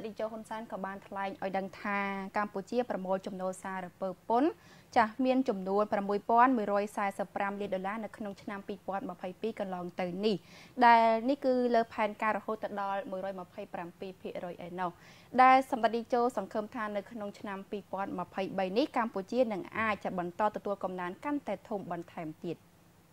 ឌីជហ៊ុនសែនក៏បានថ្លែងឲ្យដឹងថាកម្ពុជាប្រមូលចំណូលសារពើពន្ធចាស់មានចំនួន$6,145 លាននៅក្នុងឆ្នាំ2022កន្លងទៅនេះដែលនេះគឺលើផែនការរហូតដល់127%ឯណោះដែលសម្ដេចនាយកសង្ឃឹមថានៅក្នុងឆ្នាំ2023នេះកម្ពុជានឹងអាចបន្តទទួលកំណើនកាន់តែធំបន្ថែមទៀត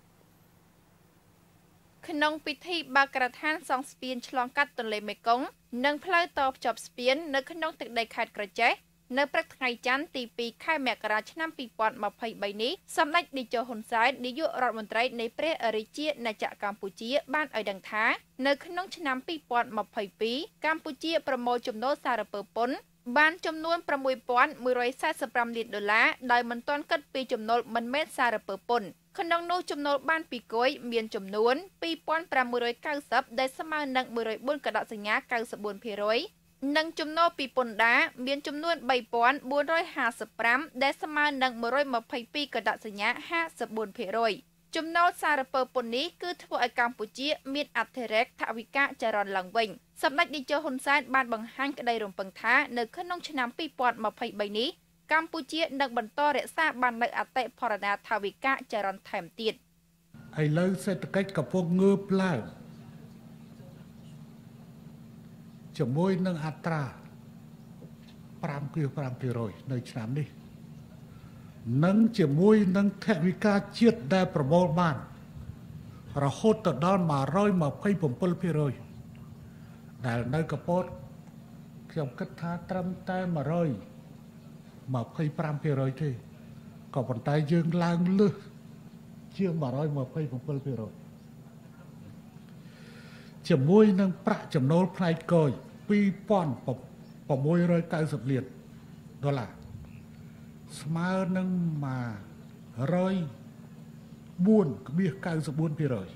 ក្នុងពិធីបើកការដ្ឋានសង់ស្ពានឆ្លងកាត់ទន្លេមេគង្គនិងផ្លូវតភ្ជាប់ស្ពាននៅក្នុងទឹកដីខេត្តក្រចេះនៅព្រឹកថ្ងៃច័ន្ទទី2ខែមករាឆ្នាំ2023នេះសម្ដេចនាយកហ៊ុនសែននាយករដ្ឋមន្ត្រីនៃព្រះរាជាណាចក្រកម្ពុជាបានឲ្យដឹងថានៅក្នុងឆ្នាំ2022កម្ពុជាប្រមូលចំណូលសារពើពន្ធបានចំនួន$6,145 លានដោយមិនទាន់គិតពីចំណូលមិនមែនសារពើពន្ធក្នុងនោះចំណូលបានពីគយមានចំនួន$2,590ដែលស្មើនឹង104កដកសញ្ញា 94% និងចំណូលពីពន្ធដារមានចំនួន$3,455ដែលស្មើនឹង122កដកសញ្ញា 54% ចំណូលសារពើពន្ធនេះគឺធ្វើឲ្យកម្ពុជាមានអធិរាជថវិកាចរន្តឡើងវិញសម្ដេចនាយកហ៊ុនសែនបានបង្ហាញក្តីរំពឹងថានៅក្នុងឆ្នាំ2023នេះកម្ពុជានឹងបន្តរក្សាបាននូវអតិផរណាថវិកាចរន្តថែមទៀតឥឡូវសេដ្ឋកិច្ចកំពុងងើបឡើងជាមួយនឹងអត្រា5.5% នៅឆ្នាំនេះនិងជាមួយនឹងថវិកាជាតិដែលប្រមូលបានរហូតទៅដល់127%ដែលនៅកពតខ្ញុំគិតថាត្រឹមតែ125%ទេក៏ប៉ុន្តែយើងឡើងលើសជាង127%ជាមួយនឹងប្រាក់ចំណូលផ្នែកគយ$2,690 លានស្មើនឹង104.94%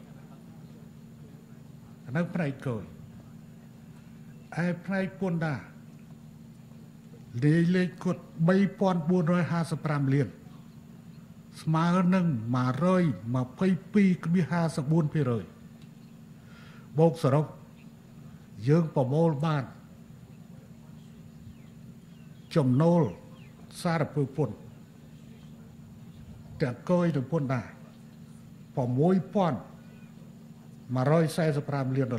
នៅផ្នែកគយឯផ្នែកពន្ធដារលាយលេខគត់$3,455 លានស្មើនឹង122.54%បូកសរុបយើងប្រមូលបានចំណូលសារពើពន្ធទាំងគយនិងពន្ធដារ$6,145 លាន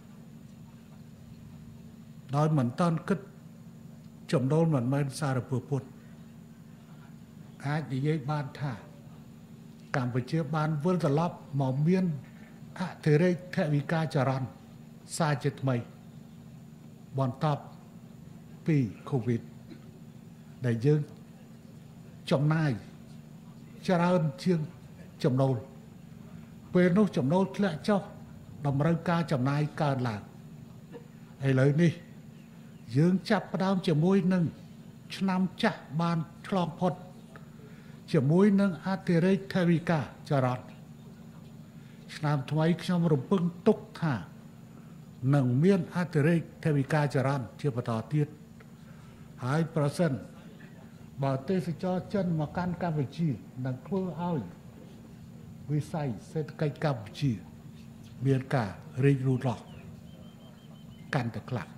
ដោយមិនតាន់គិតចំណូលមិនមែនសារពើពន្ធអាចនិយាយបានថាកម្ពុជាបានវិលត្រឡប់មកមានអធិរាជថវិកាចរន្តសារជាថ្មីបន្ទាប់ពី COVID ដែលយើងចំណាយច្រើនជាងចំណូលពេលនោះចំណូលធ្លាក់ចុះតម្រូវការចំណាយកើនឡើងឥឡូវនេះយើងចាប់ផ្ដើមជាមួយនឹងឆ្នាំចាស់បានឆ្លងផុតជាមួយនឹងអធិរាជថវិកាចរន្តឆ្នាំថ្មីខ្ញុំរំពឹងទុកថានឹងមានអធិរាជថវិកាចរន្តជាបន្តទៀតហើយប្រសិនបើទេសចរចិនមកកាន់កម្ពុជានឹងធ្វើឲ្យវិស័យសេដ្ឋកិច្ចកម្ពុជាមានការរីករូតលាស់កាន់តែខ្លាំង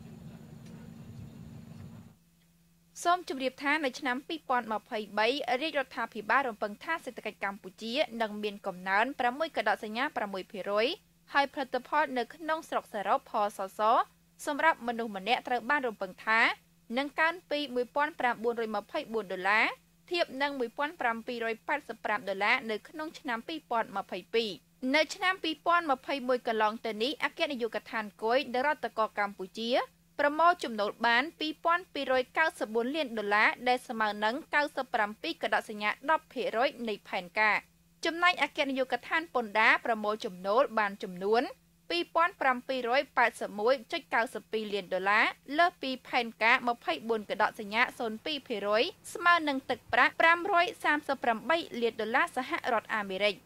សូមជម្រាបថានៅឆ្នាំ2023រាជរដ្ឋាភិបាលរំពឹងថាសេដ្ឋកិច្ចកម្ពុជានឹងមានកំណើន6កដកសញ្ញា 6% ហើយផលិតផលនៅក្នុងស្រុកសរុបផលសសសម្រាប់មនុស្សម្នាក់ត្រូវបានរំពឹងថានឹងកើនពី$1,424 ធៀបនឹង$1,785 នៅក្នុងឆ្នាំ2022នៅឆ្នាំ2021កន្លងទៅនេះអគ្គនាយកដ្ឋានគយនៃរដ្ឋកោកម្ពុជាប្រមូលចំណូលបាន$2,294 លានដែលស្មើនឹង97កដកសញ្ញា 10% នៃផែនការចំណែកអគ្គនាយកដ្ឋានពន្ធដារប្រមូលចំណូលបានចំនួន$2,781.92 លានលើសពីផែនការ24កដកសញ្ញា 0.2% ស្មើនឹងទឹកប្រាក់$538 លានសហរដ្ឋអាមេរិក